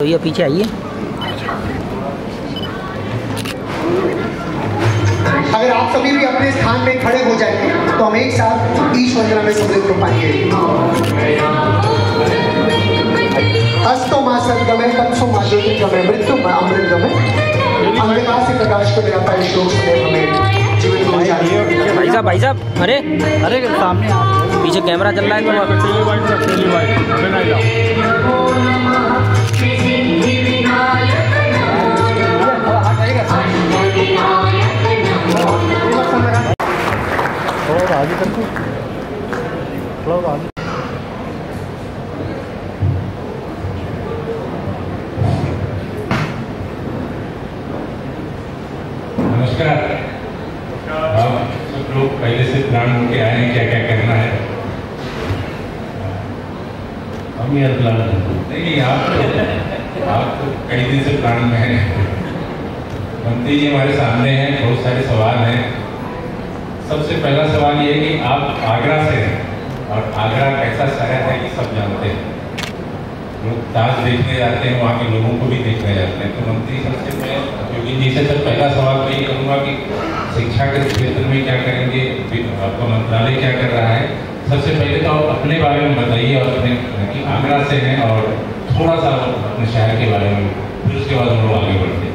तो ये पीछे आइए। अगर आप सभी भी अपने स्थान में खड़े हो जाएंगे तो हम एक साथ ईश वंदना में सम्मिलित हो पाएंगे। अस्तो मां सद्गमय तत्सो मां ज्योतिर्गमय मृत्यु मां अमृतगमय अंधकार से प्रकाश को दिलाता है श्लोक सुने हमें जीवन को जाने। भाई साहब अरे अरे सामने पीछे कैमरा चल रहा है। थोड़ा आगे कर दो, थोड़ा आगे। नमस्कार। आप सब लोग पहले से प्लान होके आए हैं क्या क्या करना है? हम यार प्लान नहीं, आप तो कई दिन से प्लान में हैं। मंत्री जी हमारे सामने हैं, बहुत सारे सवाल हैं। सबसे पहला सवाल ये है कि आप आगरा से हैं और आगरा कैसा शहर है ये सब जानते हैं। लोग ताज देखने जाते हैं, वहाँ के लोगों को भी देखने जाते हैं। तो मंत्री सबसे मैं योगी जी से सब पहला सवाल मैं ये करूँगा कि शिक्षा के क्षेत्र में क्या करेंगे, आपका मंत्रालय क्या कर रहा है। सबसे पहले तो आप अपने बारे में बताइए और अपने कि आगरा से हैं और थोड़ा सा अपने शहर के बारे में, फिर उसके बाद हम लोग आगे बढ़ते हैं।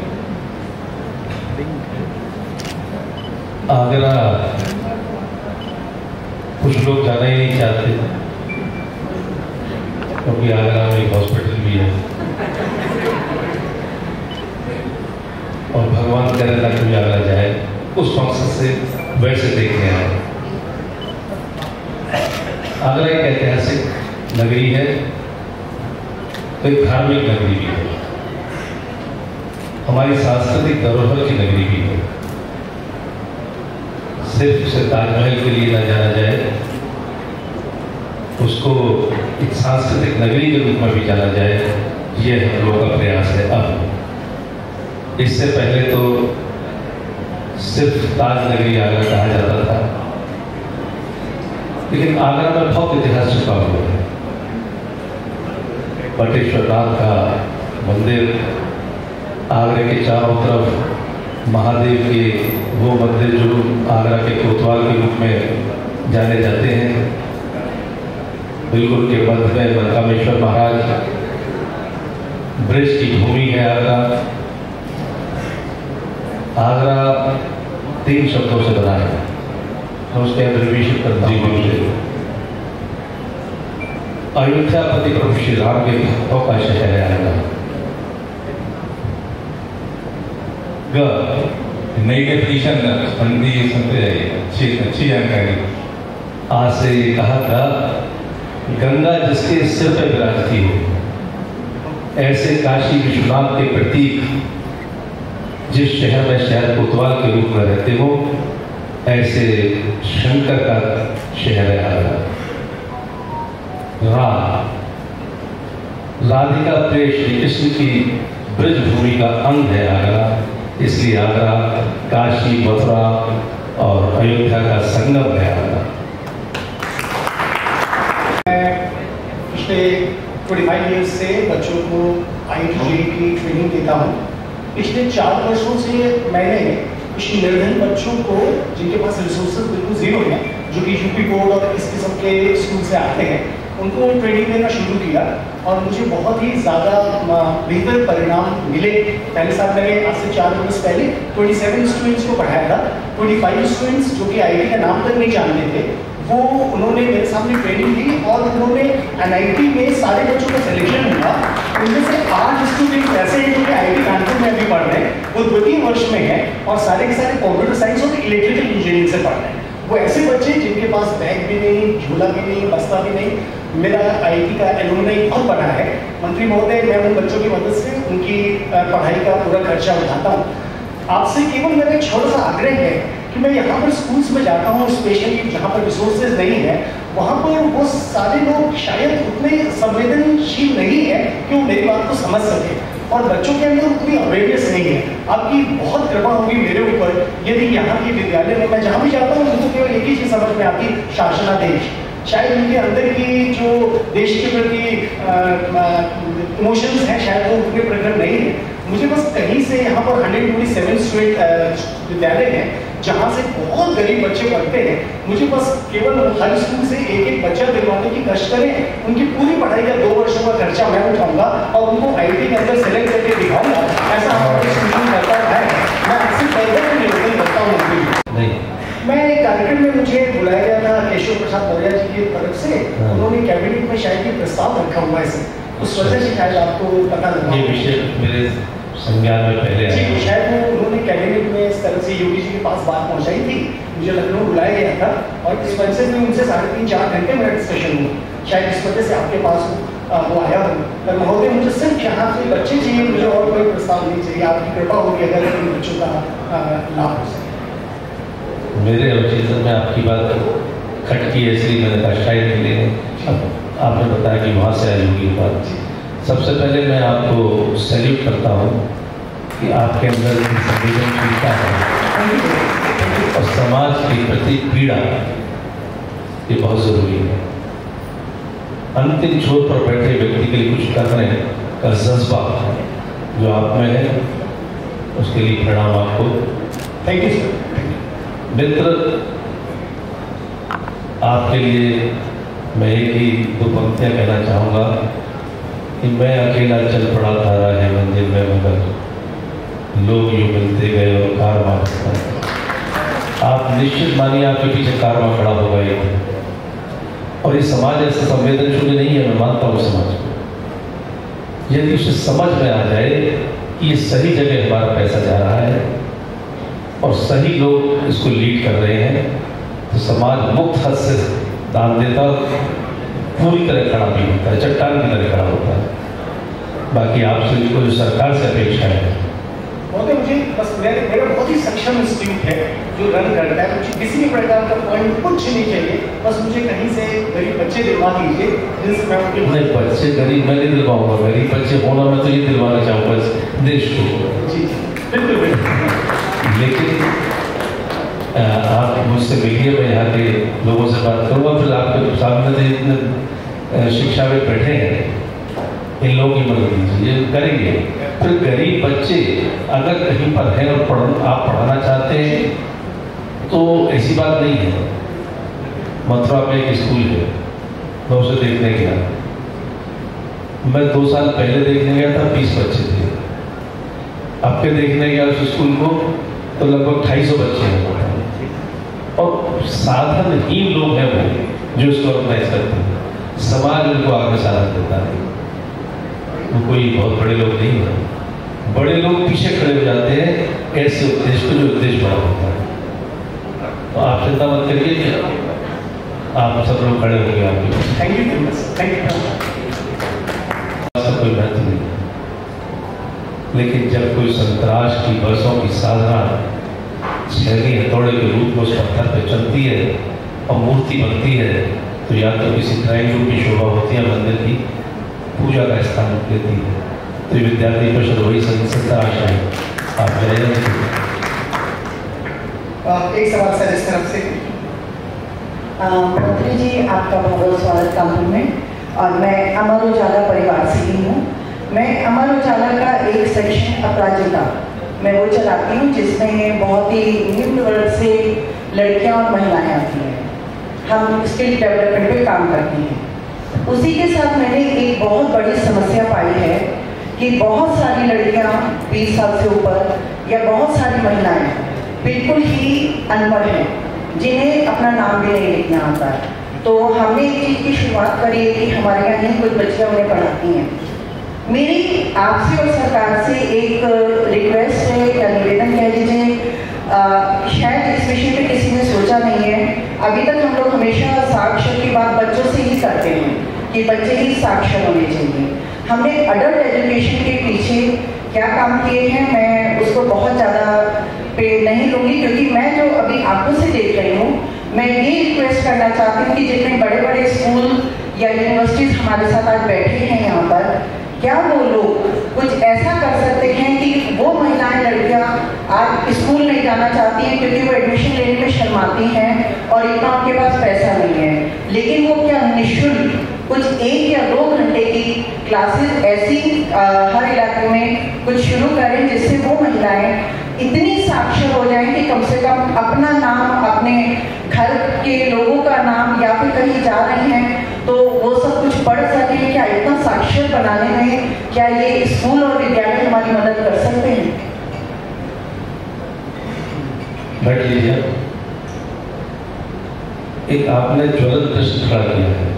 आगरा कुछ लोग जाना ही नहीं चाहते क्योंकि आगरा में एक हॉस्पिटल भी है और भगवान करे ना कोई आगरा जाए, उस मकसद से वैसे देखने आए। आगरा एक ऐतिहासिक नगरी है, तो एक धार्मिक नगरी भी है, हमारी सांस्कृतिक धरोहर की नगरी भी है। सिर्फ उसे ताजमहल के लिए न जाना जाए, उसको एक सांस्कृतिक नगरी के रूप में भी जाना जाए, ये हम लोगों का प्रयास है। अब इससे पहले तो सिर्फ ताज नगरी आगरा कहा जाता था, लेकिन आगरा में बहुत इतिहास छुपा हुआ है। बटेश्वर नाथ का मंदिर, आगरा के चारों तरफ महादेव के वो मंदिर जो आगरा के कोतवाल के रूप में जाने जाते हैं, बिल्कुल के मध्य में मनकामेश्वर महाराज, ब्रज की भूमि है आगरा। आगरा 3 शब्दों से बना है, हम उसके एब्रिविएशन करते हैं। अयोध्यापति प्रभु श्री राम के भक्तों का शहर है आगरा। नई डेफिनेशन पंडित सुनते जाइए, अच्छी जानकारी। आज से ये कहा था, गंगा जिसके सिर पर विराजती हो, ऐसे काशी विश्वनाथ के प्रतीक जिस शहर में शहर कोतवाल के रूप में रहते हो, ऐसे शंकर का शहर है आगरा। राधिका प्रिय श्री कृष्ण की ब्रज भूमि का अंग है आगरा, इसलिए आगरा काशी, मथुरा और अयोध्या का संगम है आगरा। मैं पिछले 25 ईयर्स से बच्चों को IIT की ट्रेनिंग देता हूँ। पिछले 4 वर्षों से मैंने कुछ निर्धन बच्चों को, जिनके पास रिसोर्सेज बिल्कुल जीरो हैं, जो कि यूपी बोर्ड और इस किस्म के स्कूल से आते हैं, उनको ट्रेनिंग देना शुरू किया और मुझे बहुत ही ज़्यादा बेहतर परिणाम मिले। पहले साल मैंने आज से 4 वर्ष पहले 27 स्टूडेंट्स को पढ़ाया था। 25 स्टूडेंट्स जो कि IIT का नाम तक नहीं जानते थे, वो उन्होंने मेरे सामने ट्रेनिंग दी और उन्होंने NIT में सारे बच्चों का सिलेक्शन हुआ। उनमें से 8 स्टूडेंट ऐसे हैं जो कि IIT कानपुर में अभी पढ़ रहे हैं, वो 2-3 वर्ष में हैं और सारे के सारे कंप्यूटर साइंस और इलेक्ट्रिकल इंजीनियरिंग से पढ़ रहे हैं। वो ऐसे बच्चे जिनके पास बैग भी नहीं, झोला भी नहीं, बस्ता भी नहीं। मेरा IIT का एलुमनाई बहुत बड़ा है। मंत्री महोदय, मैं उन बच्चों की मदद से उनकी पढ़ाई का पूरा खर्चा उठाता हूँ। आपसे केवल मेरा एक छोटा सा आग्रह है कि मैं यहाँ पर स्कूल्स में जाता हूँ, स्पेशली जहाँ पर रिसोर्सेज नहीं है, वहाँ पर वो सारे लोग शायद उतने संवेदनशील नहीं है कि वो मेरी बात को समझ सके और बच्चों के अंदर उतनी अवेयरनेस नहीं है। आपकी बहुत कृपा होगी मेरे ऊपर यदि यहाँ के विद्यालय में मैं जहाँ भी जाता हूँ उनको केवल एक ही चीज़ समझ में आती, शासनादेश। शायद उनके अंदर की जो देश के प्रति इमोशंस हैं शायद वो उनके प्रकट नहीं है। मुझे बस कहीं से यहाँ पर 127 स्टूडेंट विद्यालय है जहाँ से बहुत गरीब बच्चे पढ़ते हैं, मुझे बस केवल हर स्कूल से एक एक बच्चा दिलवाने की कष्ट करें। उनकी पूरी पढ़ाई का 2 वर्षों का खर्चा मैं उठाऊंगा और उनको आईटी के अंदर सेलेक्ट करके दिखाऊंगा। ऐसा हमारा स्कूल करता है। मैं आपसे पहले निवेदन करता हूँ। मैं एक कार्यक्रम में मुझे बुलाया गया था केशव प्रसाद मौर्य जी की तरफ से। उन्होंने कैबिनेट में शायद ये प्रस्ताव रखा हुआ है, उस वजह से शायद आपको पता लगा ये विषय मेरे संज्ञान में पहले जी, शायद वो उन्होंने कैबिनेट में इस तरह से योगी जी के पास बात पहुंचाई थी। मुझे लखनऊ बुलाया गया था और इस वजह से उनसे 3.5-4 घंटे मेरा डिस्कशन हुआ। शायद इस वजह से आपके पास वो आया हो। पर महोदय मुझे सिर्फ यहाँ से बच्चे चाहिए, मुझे और कोई प्रस्ताव नहीं चाहिए। आपकी कृपा होगी अगर इन बच्चों का लाभ हो सके। मेरे औचित्य में आपकी बात खटकी है, इसलिए मैंने कहा शायद मिले। आपने बताया कि वहाँ से आई होगी बात। सबसे पहले मैं आपको सैल्यूट करता हूँ कि आपके अंदर संवेदनशीलता है और समाज के प्रति पीड़ा ये बहुत ज़रूरी है। अंतिम छोर पर बैठे व्यक्ति के लिए कुछ करने का जज्बा जो आप में है, उसके लिए प्रणाम आपको। Thank you sir. मित्र, आपके लिए मैं एक ही 2 पंक्तियाँ कहना चाहूँगा कि मैं अकेला चल पड़ा था राह मंजिल में, मगर लोग यूँ मिलते गए और कारवां। आप निश्चित मानिए आपके पीछे कारवां खड़ा होगा ये, और ये समाज ऐसा संवेदनशील नहीं है। मैं मानता हूँ समाज को, यदि उसे समझ में आ जाए कि ये सही जगह हमारा पैसा जा रहा है और सही लोग इसको लीड कर रहे हैं, तो समाज मुक्त हद से दान देता पूरी तरह खड़ा भी होता है, चट्टान की तरह खड़ा होता है। बाकी आपसे को जो सरकार से अपेक्षा है, महोदय मुझे बस मेरा बहुत ही सक्षम इंस्टीट्यूट है जो रन करता है। मुझे किसी भी प्रकार का पॉइंट कुछ नहीं चाहिए, बस मुझे कहीं से गरीब बच्चे दिलवा दीजिए जिनसे मैं उनके नहीं बच्चे गरीब मैं नहीं दिलवाऊंगा। गरीब बच्चे होना मैं तो ये दिलवाना चाहूँगा देश को। जी बिल्कुल बिल्कुल। लेकिन आप मुझसे मिलिए, मैं यहाँ के लोगों से बात करूँगा। फिर आपके सामने से इतने शिक्षाविद बैठे हैं, इन लोगों की मदद कीजिए, ये करेंगे। फिर गरीब बच्चे अगर कहीं पर हैं और आप पढ़ाना चाहते हैं तो ऐसी बात नहीं है। मथुरा में एक स्कूल है, मैं उसे देखने गया। मैं 2 साल पहले देखने गया था, 20 बच्चे थे। अब के देखने गया उस स्कूल को तो लगभग 250 बच्चे हैं और साधनहीन लोग हैं वो जो इसको ऑर्गेनाइज करते हैं। समाज उनको आगे साधन देता है, वो कोई बहुत बड़े लोग नहीं है। बड़े लोग पीछे खड़े हो जाते हैं ऐसे उद्देश्य को जो उद्देश्य बड़ा होता है। तो आप चिंता मत करिए, आप सब लोग खड़े होंगे आपके। Thank you thank you. कोई महत्व नहीं, लेकिन जब कोई संतराश की बरसों की साधना छेनी हथौड़े के रूप में उस पत्थर पर चलती है और मूर्ति बनती है, तो या तो किसी ड्राइंग रूम की शोभा होती है, मंदिर की पूजा का स्थान लेती है। तो विद्यार्थी परिषद वही संतराश है। आप जाइए। एक सवाल सर इस तरफ से। मंत्री जी आपका बहुत बहुत स्वागत, कॉम्प्लीमेंट। और मैं अमर उजाला परिवार से ही हूँ। मैं अमर उजाला का एक सेक्शन अपराजिता मैं वो चलाती हूँ, जिसमें बहुत ही निम्न वर्ग से लड़कियाँ और महिलाएं आती हैं। हम स्किल डेवलपमेंट पे काम करते हैं। उसी के साथ मैंने एक बहुत बड़ी समस्या पाई है कि बहुत सारी लड़कियाँ 20 साल से ऊपर या बहुत सारी महिलाएं बिल्कुल ही अनपढ़ हैं, जिन्हें अपना नाम भी नहीं लिखना आता है। तो हमने एक चीज़ की शुरुआत करी है कि हमारे यहाँ ही कुछ बच्चियाँ उन्हें पढ़ाती हैं। मेरी आपसे और सरकार से एक रिक्वेस्ट है या निवेदन कह लीजिए, शायद इस विषय पे किसी ने सोचा नहीं है। अभी तक हम लोग हमेशा साक्षर की बात बच्चों से ही करते हैं कि बच्चे ही साक्षर होने चाहिए। हमने अडल्ट एजुकेशन के पीछे क्या काम किए हैं मैं उसको बहुत ज़्यादा पे नहीं लूँगी, क्योंकि मैं जो अभी आंखों से देख रही हूँ, मैं ये रिक्वेस्ट करना चाहती हूँ कि जितने बड़े बड़े स्कूल या यूनिवर्सिटीज़ हमारे साथ आज बैठे हैं यहाँ पर, क्या वो लोग कुछ ऐसा कर सकते हैं कि वो महिलाएं लड़कियां आज स्कूल नहीं जाना चाहती हैं क्योंकि वो एडमिशन लेने में शर्माती हैं और इतना उनके पास पैसा नहीं है, लेकिन वो क्लासेस ऐसी हर इलाके में कुछ शुरू करें जिससे वो महिलाएं इतनी साक्षर हो जाएं कि कम से कम अपना नाम, अपने घर के लोगों का नाम, या फिर कहीं जा रही हैं तो वो सब कुछ पढ़ सकें। क्या इतना साक्षर बनाने में क्या ये स्कूल और विद्यालय हमारी मदद कर सकते हैं? बैठ लीजिए। एक आपने ज्वलंत प्रश्न खड़ा किया है।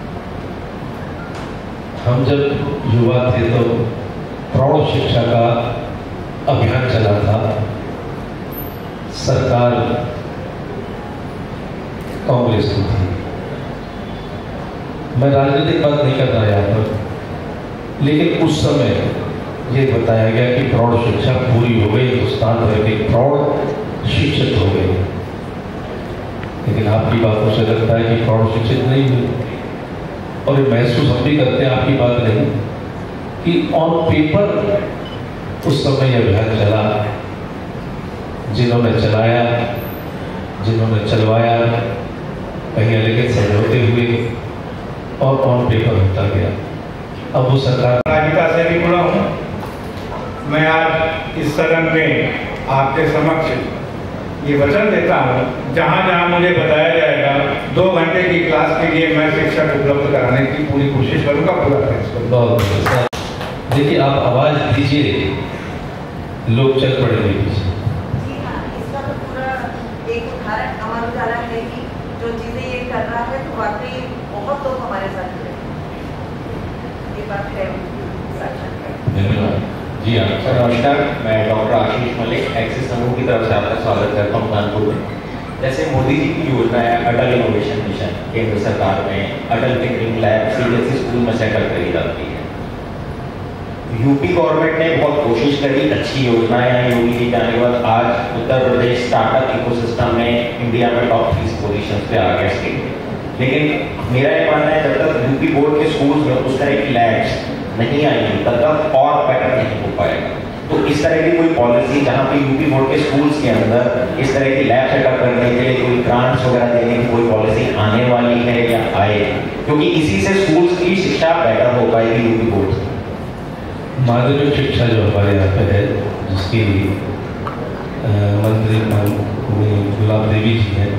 हम जब युवा थे तो प्रौढ़ शिक्षा का अभियान चला था। सरकार कांग्रेस की थी। मैं राजनीतिक बात नहीं कर रहा यहाँ पर, लेकिन उस समय ये बताया गया कि प्रौढ़ शिक्षा पूरी हो गई, हिंदुस्तान भर के प्रौढ़ शिक्षित हो गए। लेकिन आपकी बातों से लगता है कि प्रौढ़ शिक्षित नहीं हुई, और ये महसूस हम भी करते हैं, आपकी बात नहीं, कि ऑन पेपर उस समय यह अभियान चला। जिन्होंने चलाया, जिन्होंने चलवाया, कहीं लेकिन समझौते हुए और ऑन पेपर होता गया। अब वो सरकार राधिका से भी जुड़ा हूँ। मैं आज इस सदन में आपके समक्ष ये वचन देता हूँ, जहाँ जहाँ मुझे बताया जाएगा 2 घंटे की क्लास के लिए मैं शिक्षक उपलब्ध कराने की पूरी कोशिश करूँगा, पूरा प्रयास करूँगा। बहुत देखिए, आप आवाज दीजिए, लोग चल पड़ेंगे पीछे। जी हाँ, इसका तो पूरा एक उदाहरण अमर उजाला है कि जो चीजें ये कर रहा है तो वाकई बहुत लोग हमारे साथ जुड़े। ये बात है, धन्यवाद जी। हाँ सर नमस्कार, मैं डॉक्टर आशीष मलिक एक्सिस समूह की तरफ से आपका स्वागत करता हूँ कानपुर में। जैसे मोदी जी की योजना है अटल इनोवेशन मिशन, केंद्र सरकार में Atal tinkering lab CBSE school में सेटअप करी जाती है। यूपी गवर्नमेंट ने बहुत कोशिश करी, अच्छी योजनाएं हैं योगी जी के आने के बाद। आज उत्तर प्रदेश स्टार्टअप इकोसिस्टम में इंडिया में टॉप 30 पोजीशन पे आ गया स्टेट। लेकिन मेरा ये मानना है जब तक यूपी बोर्ड के स्कूल्स में उस तरह की लैब्स नहीं आएंगी तब तक और बेटर नहीं हो पाएगा। तो इस तरह की कोई पॉलिसी जहाँ पे यूपी बोर्ड के स्कूल्स के अंदर इस तरह की लैब सेटअप करने के लिए कोई ग्रांट्स वगैरह देने की कोई पॉलिसी आने वाली है या आए, क्योंकि इसी से स्कूल्स की शिक्षा बेटर हो पाएगी यूपी बोर्ड से। माध्यमिक शिक्षा जो हमारे यहाँ पे है, जिसकी मंत्री गुलाब देवी जी हैं,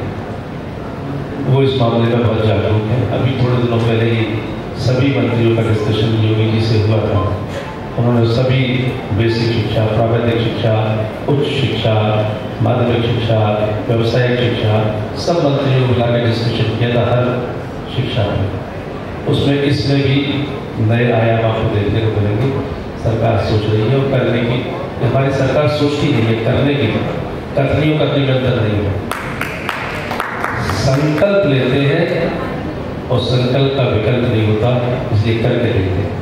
वो इस मामले में बहुत जागरूक है। अभी थोड़े दिनों पहले ही सभी मंत्रियों का डिस्कशन योगी जी से हुआ था। उन्होंने सभी बेसिक शिक्षा, प्राविधिक शिक्षा, उच्च शिक्षा, माध्यमिक शिक्षा, व्यावसायिक शिक्षा, सब मंत्रियों को बुलाकर डिस्कशन किया था हर शिक्षा में। उसमें इसमें भी नए आयाम आपको देखने को मिलेंगे। सरकार सोच रही है और करने की, हमारी सरकार सोचती नहीं है, करने की, कथनियों करने में अंतर नहीं है। संकल्प लेते हैं और संकल्प का विकल्प नहीं होता, इसलिए करके देखते हैं।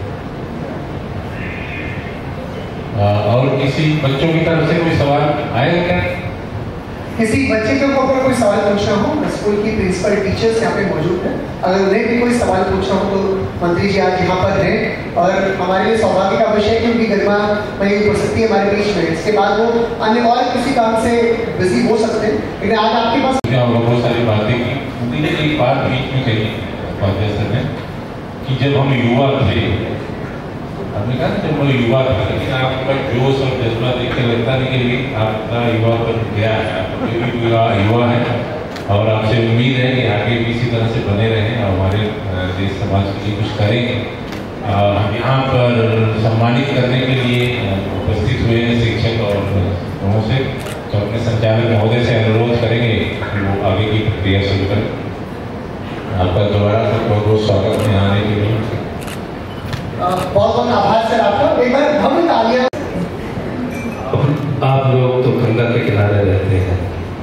और किसी बच्चों की तरफ से कोई सवाल आएगा क्या? किसी बच्चे के ऊपर कोई सवाल पूछना हो, स्कूल की प्रिंसिपल टीचर्स यहाँ पे मौजूद हैं। अगर उन्हें भी कोई सवाल पूछना हो तो मंत्री जी आज यहाँ पर हैं और हमारे लिए सौभाग्य का विषय है कि उनकी गरिमा वही उपस्थिति है हमारे बीच में। इसके बाद वो अन्य और किसी काम से बिजी हो सकते हैं, लेकिन आज आपके पास बहुत सारी बातें की। एक बात बीच में कही सर ने कि जब हम युवा थे, आपने कहा जब हम युवा थे, लेकिन आपका जोश और जज्बा देख के लगता नहीं कि आपका युवा पर गया है, आप युवा है और आपसे उम्मीद है कि आगे भी इसी तरह से बने रहें और हमारे देश समाज के लिए कुछ करें। हम यहाँ पर सम्मानित करने के लिए उपस्थित हुए हैं शिक्षक और लोगों से, तो अपने संचालक महोदय से अनुरोध करेंगे कि वो आगे की प्रक्रिया शुरू करें। आपका दोबारा बहुत बहुत स्वागत है आने के लिए। बहुत बहुत आभार सर आपका। एक बार भव्य तालियां। आप लोग तो गंगा के किनारे रहते हैं,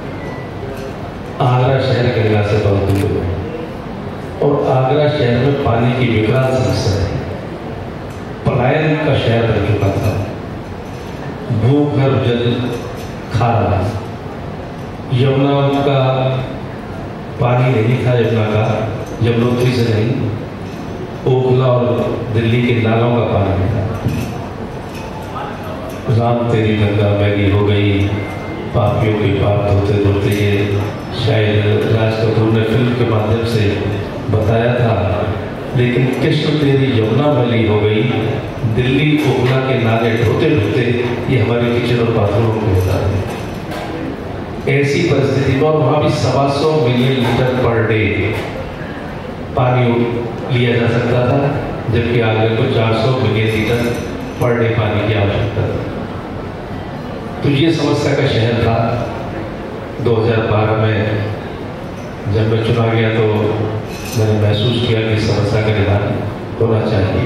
आगरा शहर गंगा से बहुत दूर है और आगरा शहर में पानी की विकराल समस्या है। पलायन का शहर बन चुका था, भूगर्भ जल खारा, यमुना का पानी नहीं था, यमुना का यमुनोत्री से नहीं, ओखला और दिल्ली के नालों का पानी था। राम तेरी गंगा मैली हो गई, पापियों के पाप धोते धोते, ये शायद राज कपूर ने फिल्म के माध्यम से बताया था लेकिन कृष्ण तेरी यमुना वाली हो गई, दिल्ली ओखला के नाले ढोते ढोते ये हमारे किचन और बाथरूम में होता है। ऐसी परिस्थिति में वहाँ भी 125 मिलियन लीटर पर डे पानी लिया जा सकता था, जबकि आगरा को 400 मिलियन लीटर पर डे पानी की आवश्यकता थी। तो ये समस्या का शहर था। 2012 में जब मैं चुना गया तो मैंने महसूस किया कि समस्या का निदान होना चाहिए,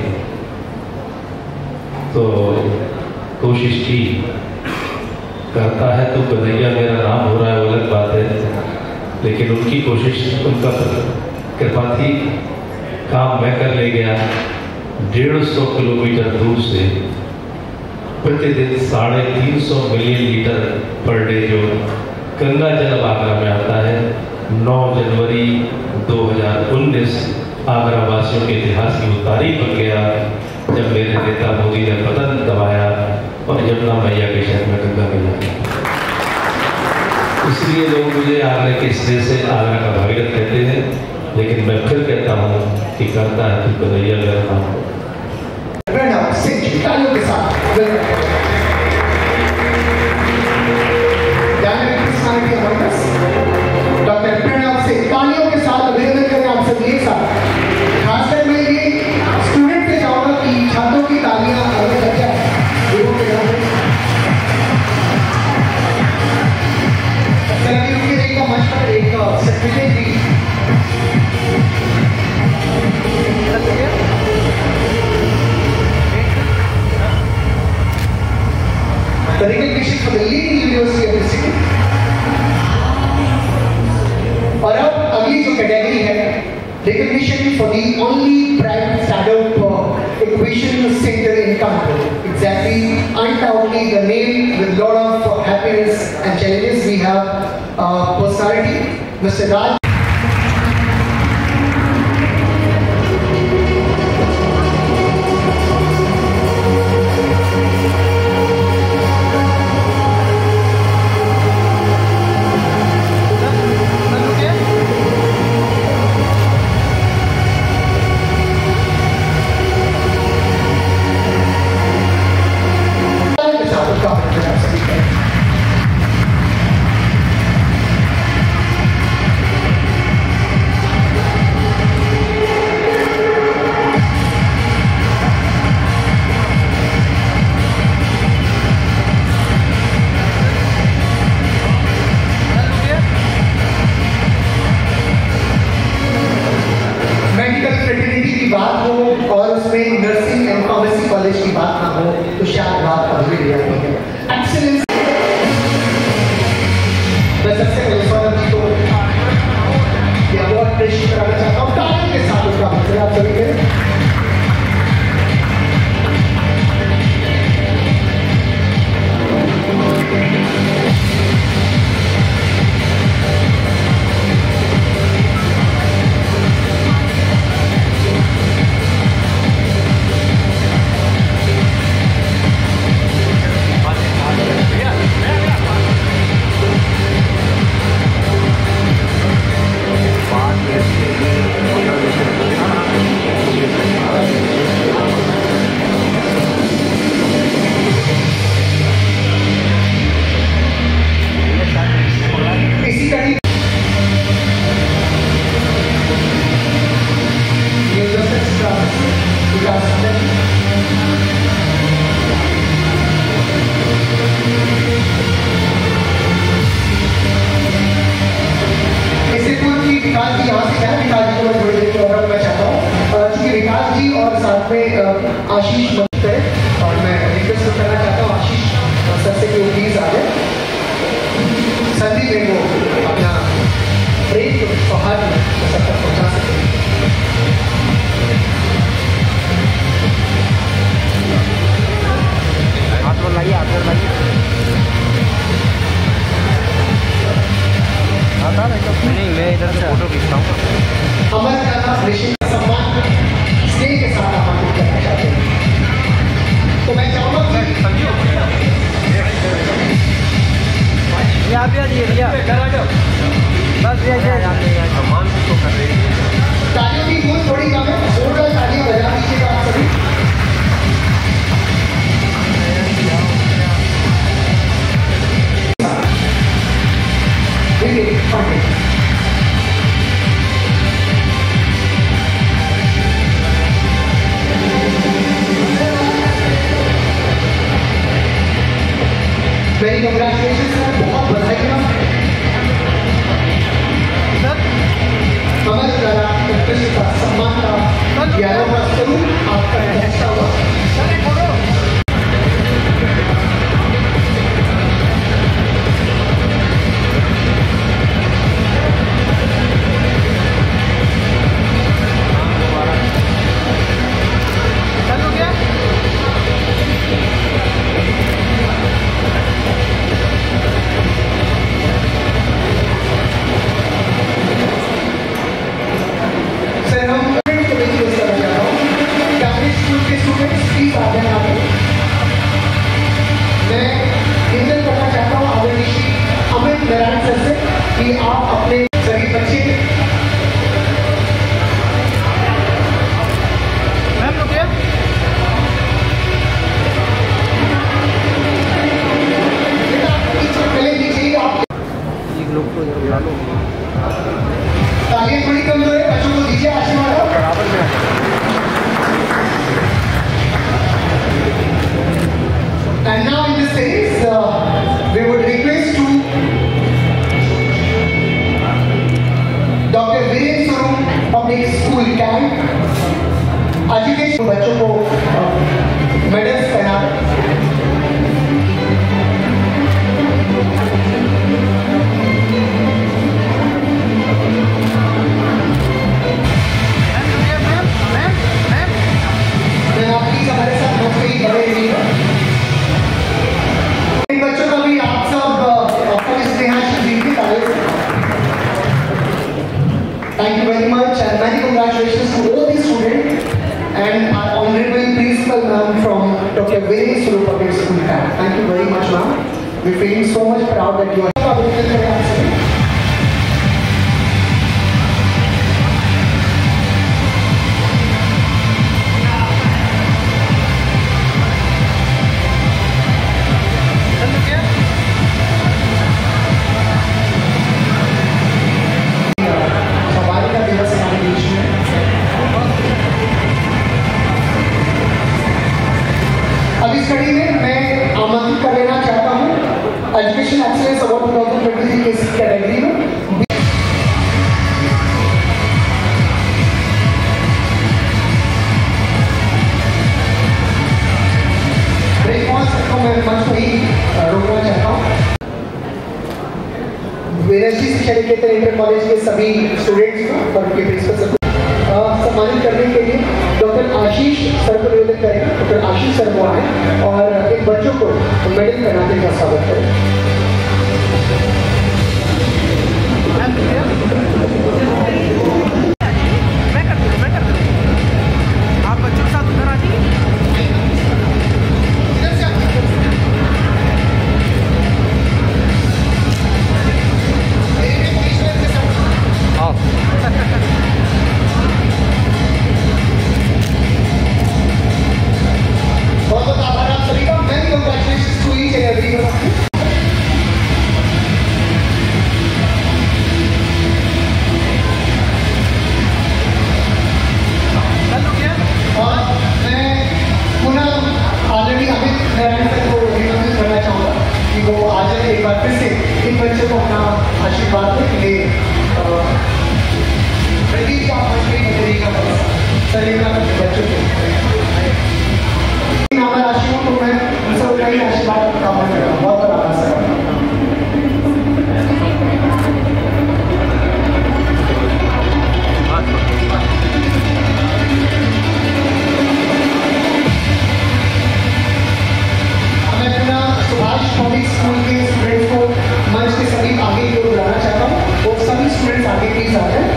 तो कोशिश की। करता है तो कन्हैया मेरा नाम हो रहा है, वो अलग बात है, लेकिन उनकी कोशिश, उनका कृपा थी। काम मैं कर ले गया। 150 किलोमीटर दूर से प्रतिदिन 350 मिलियन लीटर पर डे जो गंगा जल आगरा में आता है। 9 जनवरी 2019 आगरा वासियों के इतिहास की वो तारीख बन गया जब मेरे नेता मोदी ने बटन दबाया और यमुना मैया के शहर में गंगा मिला। इसलिए लोग मुझे आगरा के स्नेह से आगरा का भागीरथ कहते हैं, लेकिन मैं फिर कहता हूँ कि करता है तो कन्हैया मेरा नाम हो। डॉक्टर प्रणव से तालियों के साथ अभिनंदन करें आप सभी एक साथ। खासकर मैं ये स्टूडेंट से चाहूंगा कि छात्रों की तालियां आगे लग जाए। मंच पर एक सर्टिफिकेट भी the recognition for the leading university of the city। और अब अगली जो कैटेगरी है, recognition for the only private startup equation center in Kanpur। Exactly, undoubtedly the name with lot of happiness and challenges. We have personality, Mr. Raj। आशीष मंत्र और मैं request करना चाहता हूँ आशीष सर से कि प्लीज आ जाए संदीप में वो अपना प्रेम को सौहार्द सब तक पहुँचा सके। हाथ लाइए नहीं, मैं इधर से फोटो खींचता हूँ। अमर का ऋषि सम्मान स्नेह के साथ आमंत्रित करना चाहते हैं, तो मैं चाहूँगा कि यहाँ पे आ जाइए भैया, बस भैया सम्मान तो कर रहे हैं। तालियों की गूंज थोड़ी कम है। वेरी कंग्रेचुलेशन सर, बहुत बधाई। हमारे द्वारा उत्कृष्ट का सम्मान का 11वां स्वरूप आपका ऐसा हुआ। कि आप अपने सभी बच्चे तालियां थोड़ी कमजोर है, बच्चों को दीजिए आशीर्वाद बराबर में। And now in this phase, we would request to Dr. Viren Swarup Public School Camp education बच्चों को मेडल्स पहना। हमारे साथ इन बच्चों का भी आप सब इसमें यहाँ दीजिए तालियों से। Thank you very much and many congratulations to all the students and our honorable principal ma'am from Dr. Viren Swarup Public School Camp. Thank you very much ma'am. We feel so much proud that you are education excellence award 2023 के इस category में breakfast को मैं मंच पर ही रोकना चाहता हूँ। वेरजी शिक्षा निकेतन इंटर कॉलेज के सभी स्टूडेंट्स को और उनके प्रिंसिपल सबको सम्मानित करने के लिए डॉक्टर आशीष सर को निवेदन करेंगे। डॉक्टर आशीष सर वो आए और इन बच्चों को मेडल पहनाने का स्वागत करें। आप बच्चों के साथ उधर आ जाइए। बहुत बहुत आभार आप सभी का। Many congratulations to each and everyone. और मैं पुनः ऑलरेडी अमित नारायण सर को रिकमेंड करना चाहूँगा कि वो आ जाए एक बार फिर से इन बच्चों को अपना आशीर्वाद देने के लिए प्रदीप का बच्चों को हमारा आशीर्वाद को मैं उनसे उनका ही आशीर्वाद कामना कर रहा हूँ। बहुत बहुत आभार सर। सुभाष पब्लिक स्कूल के स्टूडेंट्स को मंच के सभी आगे की ओर बुलाना चाहता हूँ। वो सभी स्टूडेंट्स आगे प्लीज आ जाए।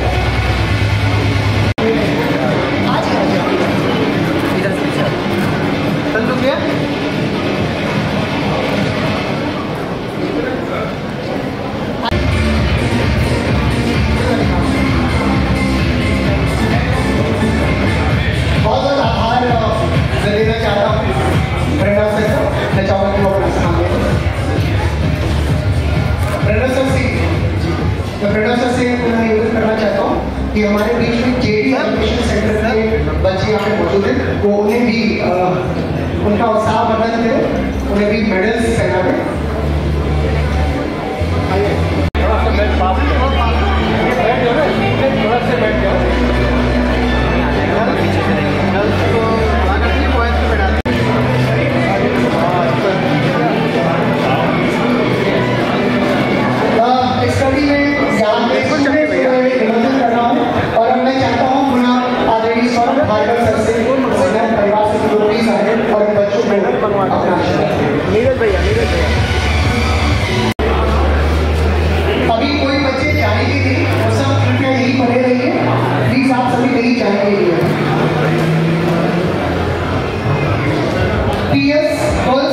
बहुत बहुत आभार देना चाहता हूँ प्रेरणा सर को। मैं चाहूँगा कि वो अपना सामने प्रेरणा सर से मैं निवेदन करना चाहता हूँ कि हमारे बीच में जेडी एजुकेशन सेंटर के बच्चे यहाँ पे मौजूद हैं, वो उन्हें भी उनका उत्साह वर्धन करें, उन्हें भी मेडल्स पहना दें। अभी कोई बच्चे जाएंगे नहीं, वो सब कृपया यही बने रहिए। प्लीज आप सभी नहीं जाएंगे। PS गर्ल्स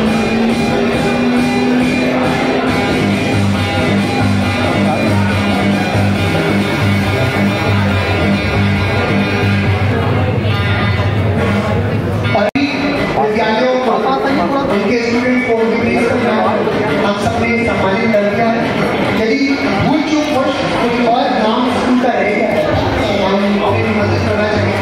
विद्यालयों को उनके स्टूडेंट को हम सबने सम्मानित कर दिया है। यदि भूल चूक हो कोई और नाम स्कूल का रह गया है हम अपनी मदद करना चाहेंगे।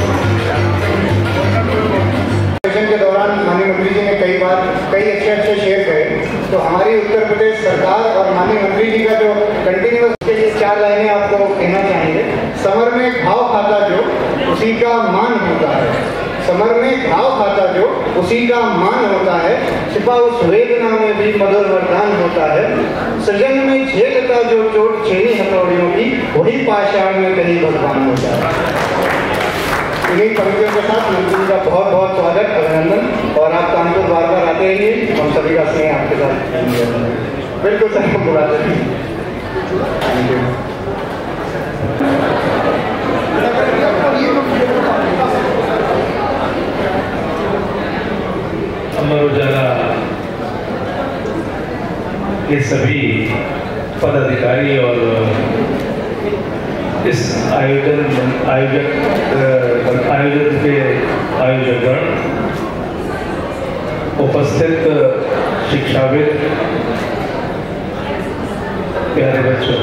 के दौरान माननीय मंत्री जी ने कई बार कई अच्छे शेयर करे, तो हमारी उत्तर प्रदेश सरकार और माननीय मंत्री जी का जो कंटिन्यूअस के लिए 4 लाइनें आपको कहना चाहेंगे। समर में घाव खाता जो उसी का मान होता है, समर में घाव खाता जो उसी का मान होता है, छिपा उस वेदना में भी मधुर वरदान होता है, सृजन में झेलता जो चोट छेनी हथौड़ियों की वही पाषाण में कहीं भगवान होता है। इन्हीं पंक्तियों के साथ मंत्री जी का बहुत बहुत स्वागत, अभिनंदन, और आप कानपुर बार बार आते रहिए। हम सभी का स्नेह आपके साथ बिल्कुल सर बुलाते हैं। अमर उजाला के सभी पदाधिकारी और इस आयोजन के आयोजकगण, उपस्थित शिक्षाविद, प्यारे बच्चों,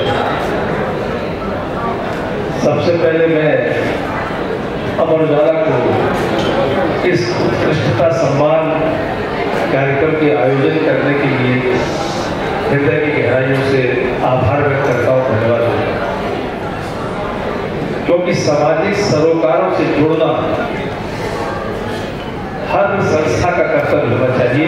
सबसे पहले मैं अमर उजाला को इस उत्कृष्टता सम्मान कार्यक्रम के आयोजन करने के लिए हृदय की गहराइयों से आभार व्यक्त करता हूँ, धन्यवाद। क्योंकि सामाजिक सरोकारों से जुड़ना हर संस्था का कर्तव्य होना चाहिए,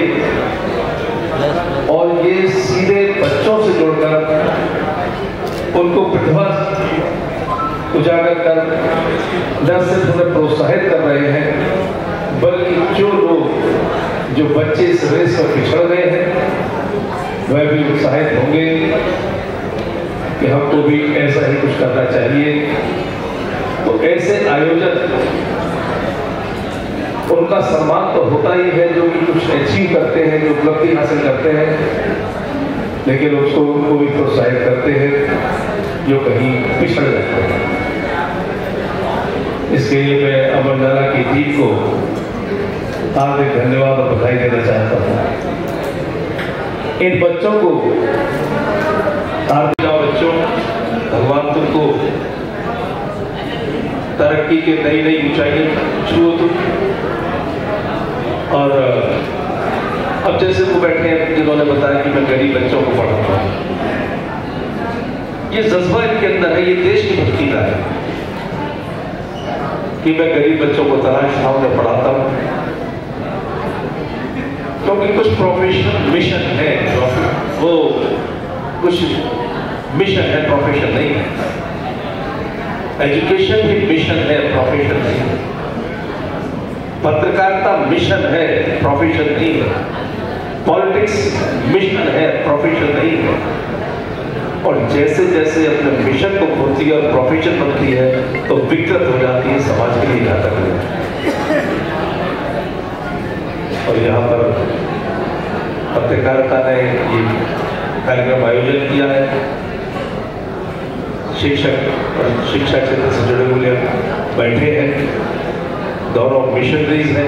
और ये सीधे बच्चों से जुड़कर उनको प्रतिभा उजागर कर न सिर्फ उन्हें प्रोत्साहित कर रहे हैं, बल्कि जो लोग जो बच्चे इस रेस में पिछड़ गए हैं वह भी उत्साहित होंगे कि हमको भी ऐसा ही कुछ करना चाहिए। तो ऐसे आयोजन उनका सम्मान तो होता ही है जो कि कुछ अचीव करते हैं, जो उपलब्धि हासिल करते हैं, लेकिन उनको भी प्रोत्साहित करते हैं जो कहीं पिछड़ जाते हैं। इसके लिए मैं अमर उजाला की टीम को हार्दिक धन्यवाद और बधाई देना चाहता हूँ। इन बच्चों को बच्चों, भगवान तुमको तरक्की के नई नई ऊंचाइयां छुओ तुम। और अब जैसे वो बैठे हैं जिन्होंने बताया कि मैं गरीब बच्चों को पढ़ाता हूँ, ये जज्बा इनके अंदर है, ये देश की भक्ति का है कि मैं गरीब बच्चों को तलाशता हूँ, मैं पढ़ाता हूँ। क्योंकि कुछ प्रोफेशन मिशन है, वो कुछ मिशन है, प्रोफेशन नहीं है। एजुकेशन भी मिशन है, प्रोफेशन नहीं है। पत्रकारिता मिशन है, प्रोफेशन नहीं है। पॉलिटिक्स मिशन है, प्रोफेशन नहीं है। और जैसे जैसे अपने मिशन को खोती है और प्रोफेशन बनती है तो विकृत हो जाती है, समाज के लिए घातक हो जाती है। और यहाँ पर पत्रकारिता ने ये कार्यक्रम आयोजन किया है। शिक्षक और शिक्षा क्षेत्र से जुड़े हुए बैठे हैं, दोनों मिशनरीज हैं।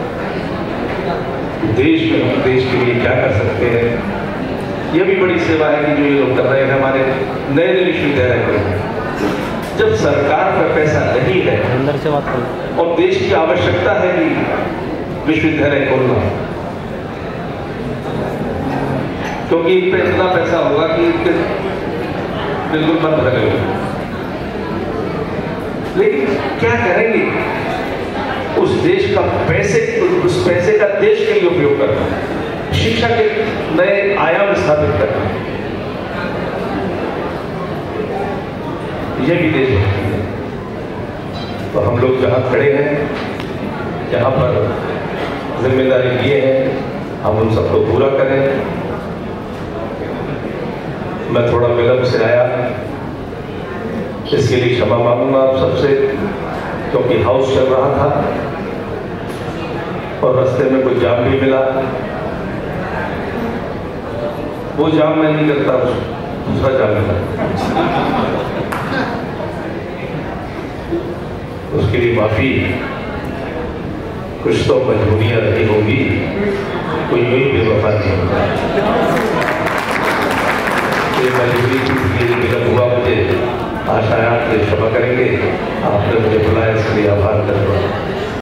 देश में हम देश के लिए क्या कर सकते हैं, यह भी बड़ी सेवा है कि जो ये लोग कर रहे हैं। हमारे नए नए विश्वविद्यालय को जब सरकार पर पैसा नहीं है अंदर से बात करो, और देश की आवश्यकता है कि विश्वविद्यालय खोलना, क्योंकि इन पे इतना पैसा होगा कि इनके बिल्कुल बंद रहे। लेकिन क्या करेंगे, उस देश का उस पैसे का देश के लिए उपयोग करना, शिक्षा के नए आयाम स्थापित करना, यह भी देश है। तो हम लोग जहां खड़े हैं, जहां पर जिम्मेदारी लिए हैं, हम उन सबको पूरा करें। मैं थोड़ा विलंब से आया, इसके लिए क्षमा मांगूंगा आप सबसे, क्योंकि हाउस चल रहा था और रास्ते में कोई जाम भी मिला। वो जाम मैं नहीं करता, दूसरा जाम मिला, उसके लिए माफी। कुछ तो मजबूरियां रही होगी, कोई भी बेवफा नहीं होगा। ये मजबूरी की विलंब हुआ, मुझे आशा है आप क्षमा करेंगे। आपने मुझे बुलाया, इसके लिए आभार करता हूँ।